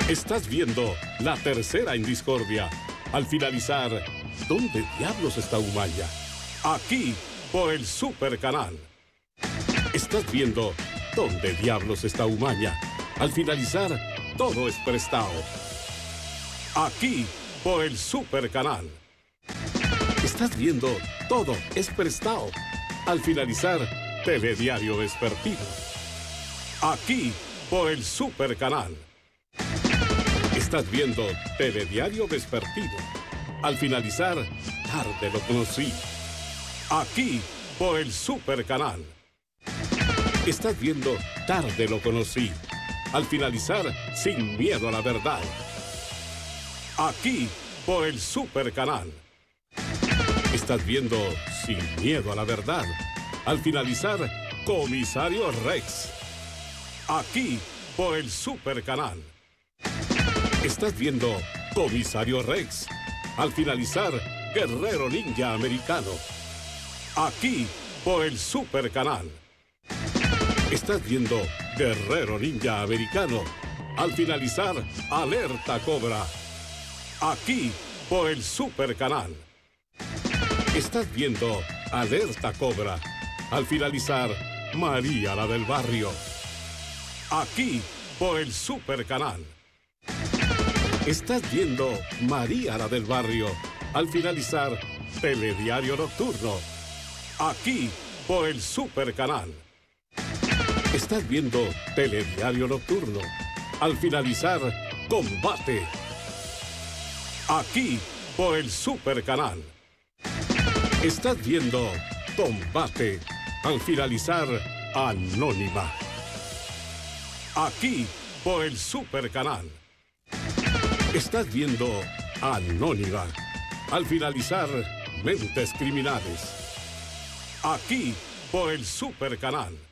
Estás viendo La Tercera en Discordia. Al finalizar, ¿dónde diablos está Umaña? Aquí, por el Super Canal. Estás viendo ¿dónde diablos está Umaña? Al finalizar, todo es prestado. Aquí, por el Super Canal. Estás viendo todo es prestado. Al finalizar, Telediario Vespertino. Aquí, por el Super Canal. Estás viendo Telediario Vespertino. Al finalizar, tarde lo conocí. Aquí, por el Super Canal. Estás viendo Tarde lo conocí. Al finalizar, Sin miedo a la verdad. Aquí, por el Super Canal. Estás viendo Sin miedo a la verdad. Al finalizar, Comisario Rex. Aquí, por el Super Canal. Estás viendo Comisario Rex. Al finalizar, Guerrero Ninja Americano. Aquí, por el Super Canal. Estás viendo Guerrero Ninja Americano. Al finalizar, Alerta Cobra. Aquí, por el Super Canal. Estás viendo Alerta Cobra. Al finalizar, María la del Barrio. Aquí, por el Super Canal. Estás viendo María la del Barrio. Al finalizar, Telediario Nocturno. Aquí, por el Super Canal. Estás viendo Telediario Nocturno. Al finalizar, Combate. Aquí, por el Super Canal. Estás viendo Combate. Al finalizar, Anónima. Aquí, por el Super Canal. Estás viendo Anónima. Al finalizar, Mentes Criminales. Aquí, por el Super Canal.